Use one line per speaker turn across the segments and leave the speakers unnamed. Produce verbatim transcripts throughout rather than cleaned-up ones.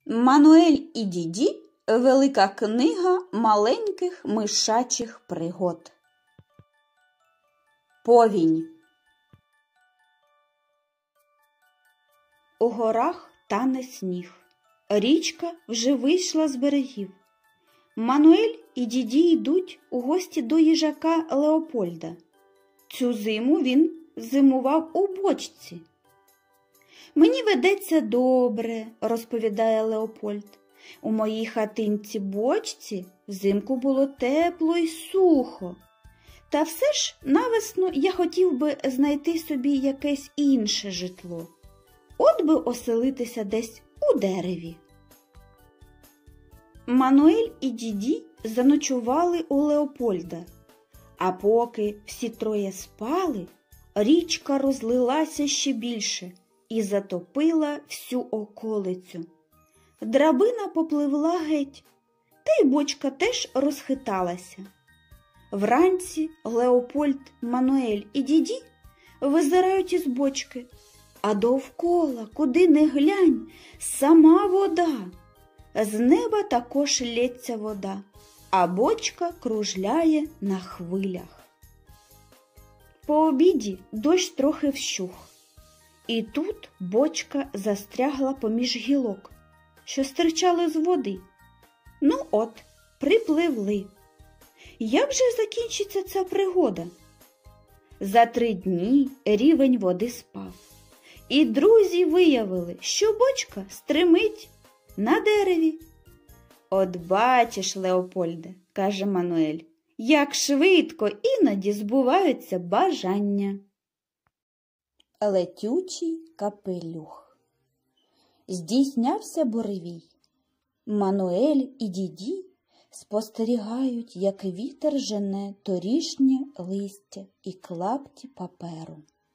Мануель і Діді – велика книга маленьких мишачих пригод. Повінь. У горах тане сніг. Річка вже вийшла з берегів. Мануель і Діді йдуть у гості до їжака Леопольда. Цю зиму він зимував у бочці. «Мені ведеться добре», – розповідає Леопольд. «У моїй хатинці-бочці взимку було тепло й сухо. Та все ж навесну я хотів би знайти собі якесь інше житло. От би оселитися десь у дереві». Мануель і Діді заночували у Леопольда. А поки всі троє спали, річка розлилася ще більше і затопила всю околицю. Драбина попливла геть, та й бочка теж розхиталася. Вранці Леопольд, Мануель і Діді визирають із бочки, а довкола, куди не глянь, сама вода. З неба також лється вода, а бочка кружляє на хвилях. По обіді дощ трохи вщух. І тут бочка застрягла поміж гілок, що стирчали з води. Ну от, припливли. Як же закінчиться ця пригода? За три дні рівень води спав. І друзі виявили, що бочка стримить на дереві. «От бачиш, Леопольде, – каже Мануель, – як швидко іноді збуваються бажання». Летючий капелюх. Здійснявся буревій. Мануель і Діді спостерігають, як вітер жене торішнє листя і клапті паперу.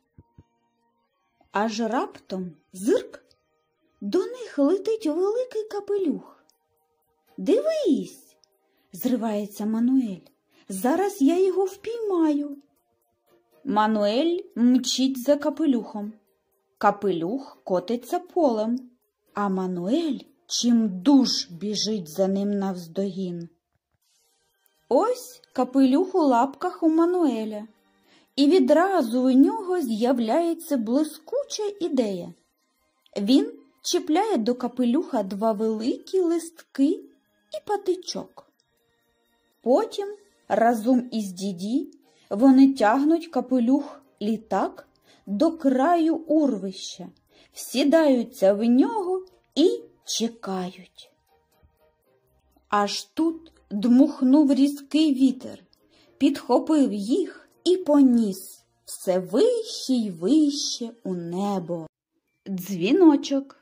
Аж раптом зирк, до них летить великий капелюх. «Дивись!» – зривається Мануель. «Зараз я його впіймаю». Мануель мчить за капелюхом. Капелюх котиться полем, а Мануель чимдуж біжить за ним навздогін. Ось капелюх у лапках у Мануеля, і відразу у нього з'являється блискуча ідея. Він чіпляє до капелюха два великі листки і патичок. Потім разом із Діді вони тягнуть капелюх літак до краю урвища, всідаються в нього і чекають. Аж тут дмухнув різкий вітер, підхопив їх і поніс все вище й вище у небо. Дзвіночок.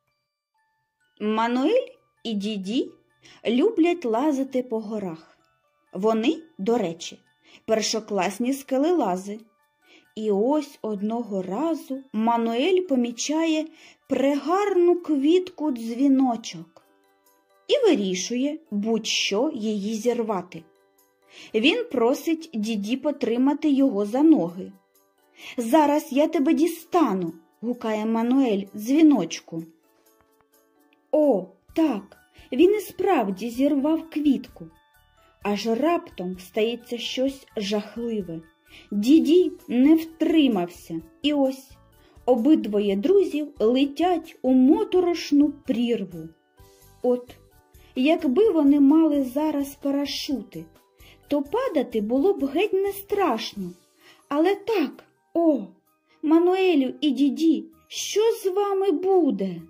Мануель і Діді люблять лазити по горах. Вони, до речі, першокласні скелелази. І ось одного разу Мануель помічає прегарну квітку дзвіночок і вирішує будь-що її зірвати. Він просить Діді потримати його за ноги. «Зараз я тебе дістану», – гукає Мануель дзвіночку. О, так, він і справді зірвав квітку. Аж раптом стається щось жахливе. Діді не втримався, і ось обидвоє друзів летять у моторошну прірву. От, якби вони мали зараз парашути, то падати було б геть не страшно. Але так, о, Мануелю і Діді, що з вами буде?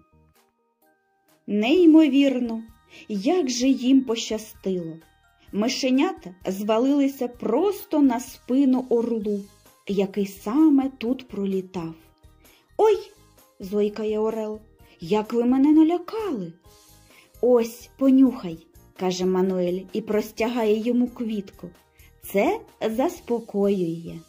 Неймовірно, як же їм пощастило. Мишенята звалилися просто на спину орлу, який саме тут пролітав. «Ой!» – зойкає орел. «Як ви мене налякали!» «Ось, понюхай!» – каже Мануель і простягає йому квітку. Це заспокоює.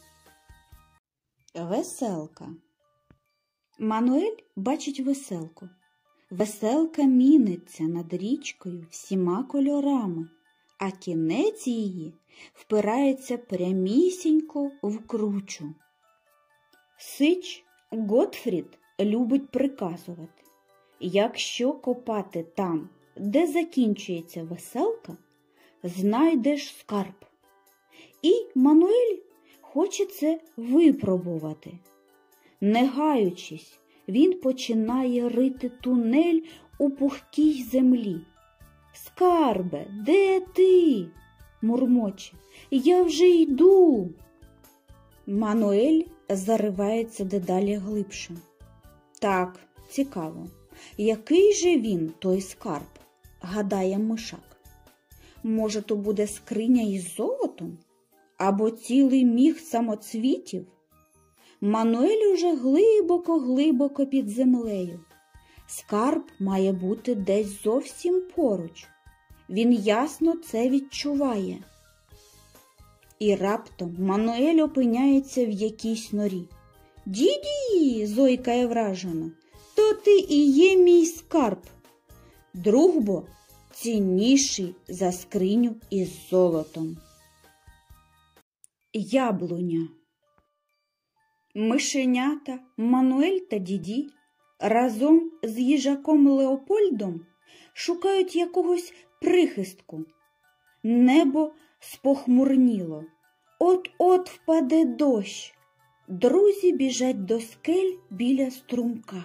Веселка. Мануель бачить веселку. Веселка міниться над річкою всіма кольорами, а кінець її впирається прямісінько в кручу. Сич Готфрід любить приказувати. Якщо копати там, де закінчується веселка, знайдеш скарб. І Мануель хоче це випробувати. Не гаючись, він починає рити тунель у пухкій землі. «Скарбе, де ти?» – мурмоче. «Я вже йду!» Мануель заривається дедалі глибше. Так, цікаво, який же він, той скарб, гадає мишак. Може, то буде скриня із золотом? Або цілий міг самоцвітів? Мануель уже глибоко-глибоко під землею. Скарб має бути десь зовсім поруч. Він ясно це відчуває. І раптом Мануель опиняється в якійсь норі. «Діді!» – зойкає вражено. «То ти і є мій скарб. Друг бо цінніший за скриню із золотом». Яблуня. Мишенята Мануель та Діді разом з їжаком Леопольдом шукають якогось прихистку. Небо спохмурніло. От-от впаде дощ. Друзі біжать до скель біля струмка.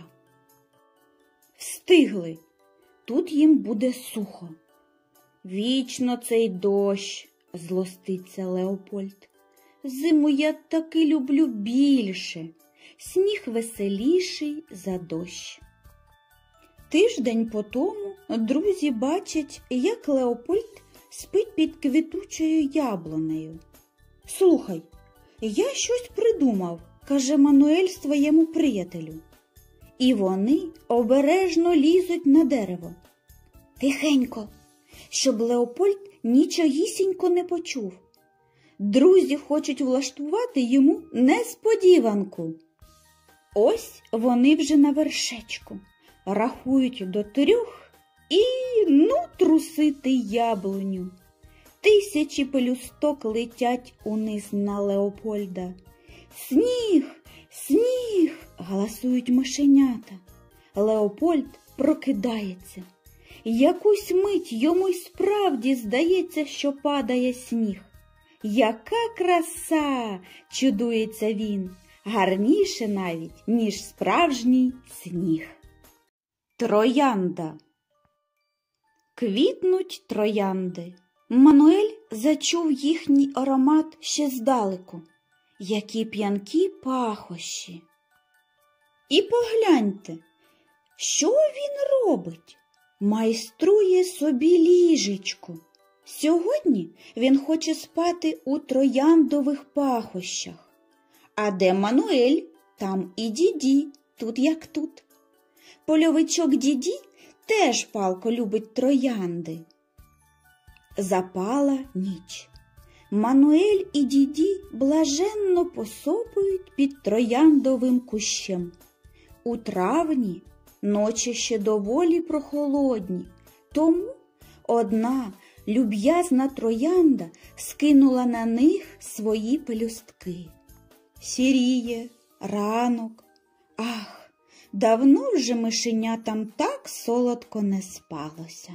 Встигли. Тут їм буде сухо. «Вічно цей дощ», – злоститься Леопольд. «Зиму я таки люблю більше. Сніг веселіший за дощ». Тиждень по тому друзі бачать, як Леопольд спить під квітучою яблунею. «Слухай, я щось придумав», – каже Мануель своєму приятелю. І вони обережно лізуть на дерево. Тихенько, щоб Леопольд нічогісінько не почув. Друзі хочуть влаштувати йому несподіванку. Ось вони вже на вершечку, рахують до трьох і, ну, трусити яблуню. Тисячі пелюсток летять униз на Леопольда. «Сніг! Сніг!» – галасують мишенята. Леопольд прокидається. Якусь мить йому й справді здається, що падає сніг. «Яка краса!» – чудується він. Гарніше навіть, ніж справжній сніг. Троянда. Квітнуть троянди. Мануель зачув їхній аромат ще здалеку. Які п'янкі пахощі. І погляньте, що він робить? Майструє собі ліжечко. Сьогодні він хоче спати у трояндових пахощах. А де Мануель, там і Діді, тут як тут. Польовичок Діді теж палко любить троянди. Запала ніч. Мануель і Діді блаженно посопують під трояндовим кущем. У травні ночі ще доволі прохолодні, тому одна люб'язна троянда скинула на них свої пелюстки. Сіріє ранок. Ах, давно вже мишенятам так солодко не спалося.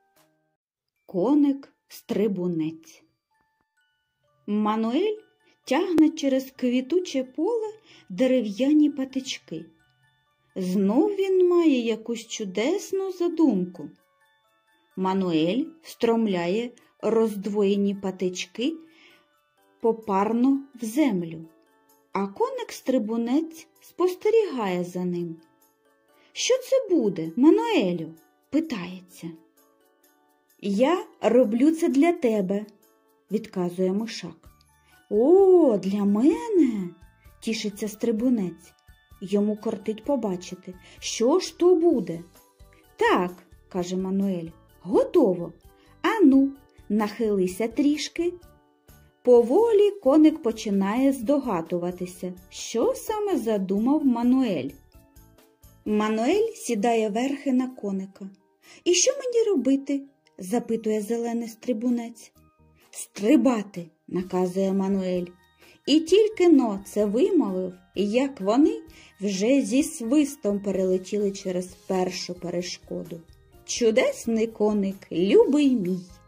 Коник-стрибунець. Мануель тягне через квітуче поле дерев'яні патички. Знов він має якусь чудесну задумку. Мануель встромляє роздвоєні патички попарно в землю, а коник-стрибунець спостерігає за ним. «Що це буде, Мануелю?» – питається. «Я роблю це для тебе», – відказує мишак. «О, для мене?» – тішиться стрибунець. Йому кортить побачити, що ж то буде. «Так», – каже Мануель, – «готово. Ану, нахилися трішки». Поволі коник починає здогадуватися, що саме задумав Мануель. Мануель сідає верхи на коника. «І що мені робити?» – запитує зелений стрибунець. «Стрибати», – наказує Мануель. І тільки но це вимовив, як вони вже зі свистом перелетіли через першу перешкоду. Чудесний коник, любий мій!